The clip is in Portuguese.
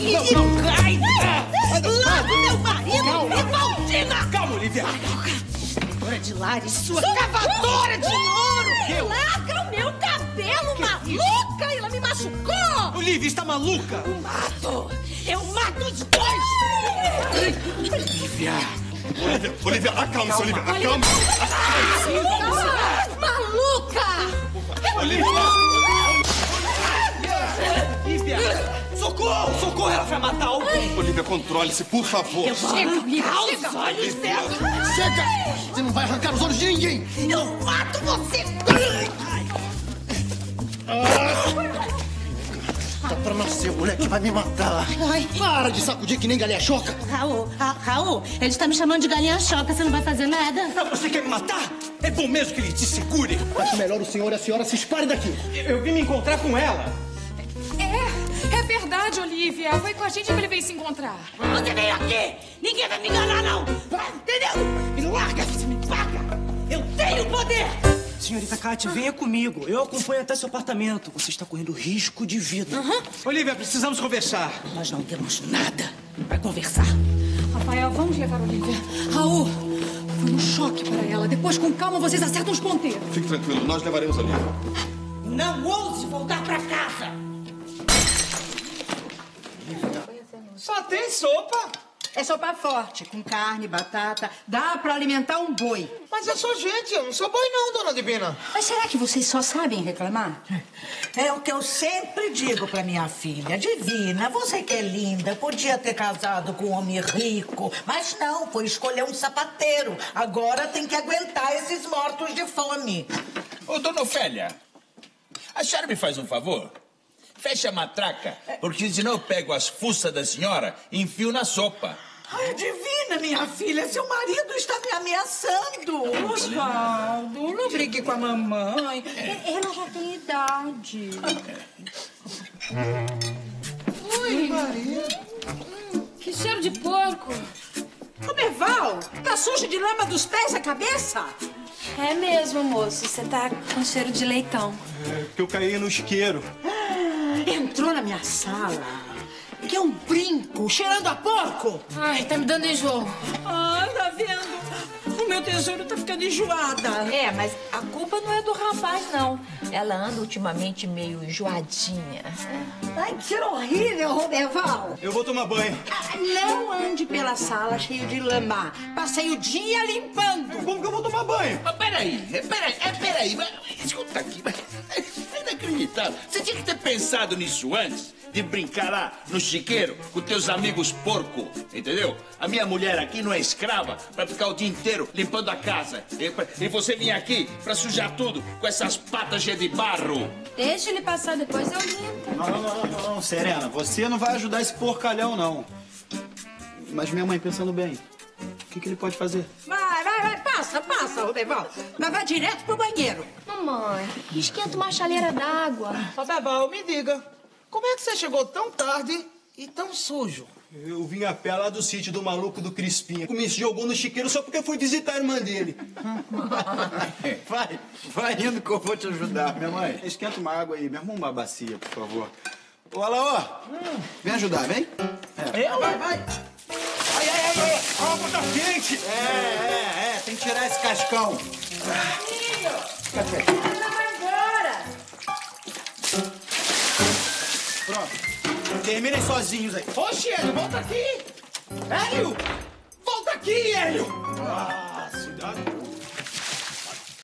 Ai, larga meu marido, Rivaldina! Calma, Olivia. Cavadora de lares, sua cavadora de ouro! Larga o meu cabelo, maluca! Ela me machucou! Olivia, está maluca? Eu mato os dois! Olivia, acalme-se, Olivia, acalme. Maluca! Olivia! Socorro! Socorro! Ela vai matar alguém! Olivia, controle-se, por favor. Eu vou arrancar os olhos dela! Chega! Você não vai arrancar os olhos de ninguém! Eu mato você! Tá pra nascer, o moleque vai me matar. Ai. Para de sacudir que nem galinha choca. Raul, ele está me chamando de galinha choca, você não vai fazer nada? Você quer me matar? É bom mesmo que ele te segure. Acho melhor o senhor e a senhora se espalhem daqui. Eu vim me encontrar com ela. É verdade, Olivia. Foi com a gente que ele veio se encontrar. Você veio aqui! Ninguém vai me enganar, não! Entendeu? Me larga, você me paga! Eu tenho poder! Senhorita Kátia, venha comigo. Eu acompanho até seu apartamento. Você está correndo risco de vida. Olivia, precisamos conversar. Nós não temos nada para conversar. Rafael, vamos levar a Olivia. Raul, foi um choque para ela. Depois, com calma, vocês acertam os ponteiros. Fique tranquilo, nós levaremos a Olivia. Não ouse voltar para casa! Só tem sopa. É sopa forte, com carne, batata. Dá pra alimentar um boi. Mas eu sou gente, eu não sou boi não, dona Divina. Mas será que vocês só sabem reclamar? É o que eu sempre digo pra minha filha. Divina, você que é linda, podia ter casado com um homem rico, mas não, foi escolher um sapateiro. Agora tem que aguentar esses mortos de fome. Ô, dona Ofélia, a senhora me faz um favor? Fecha a matraca, porque senão eu pego as fuças da senhora e enfio na sopa. Ai, Divina, minha filha, seu marido está me ameaçando. Osvaldo, não brigue com a mamãe. Ela já tem idade. Ui, que cheiro de porco. Ô, Merval, tá sujo de lama dos pés à cabeça? É mesmo, moço. Você tá com cheiro de leitão. É que eu caí no isqueiro. Entrou na minha sala. Que é um brinco, cheirando a porco. Ai, tá me dando enjoo. Ah, tá vendo? O meu tesouro tá ficando enjoada. É, mas a culpa não é do rapaz, não. Ela anda ultimamente meio enjoadinha. Ai, que cheiro horrível, Roberval. Eu vou tomar banho. Não ande pela sala cheio de lama. Passei o dia limpando. Como que eu vou tomar banho? Mas peraí. Escuta aqui, é inacreditável. Você tinha que ter pensado nisso antes de brincar lá no chiqueiro com teus amigos porco, entendeu? A minha mulher aqui não é escrava pra ficar o dia inteiro limpando a casa. E você vinha aqui pra sujar tudo com essas patas cheias de barro. Deixa ele passar, depois eu limpo. Não, Serena. Você não vai ajudar esse porcalhão, não. Mas minha mãe, pensando bem, o que ele pode fazer? Vai. Passa, Roberval. Mas vai direto pro banheiro. Mamãe, esquenta uma chaleira d'água. Roberval, me diga, como é que você chegou tão tarde e tão sujo? Eu vim a pé lá do sítio do maluco do Crispim. Me jogou no chiqueiro só porque fui visitar a irmã dele. Vai indo que eu vou te ajudar. Minha mãe, esquenta uma água aí, me arruma uma bacia, por favor. Ô, Alaô, vem ajudar, vem. Vai. Ai, a água tá quente. Tem que tirar esse cascão. Café. Pronto. Terminem sozinhos aí. Oxe, Hélio, volta aqui. Hélio, volta aqui, Hélio. Cidade.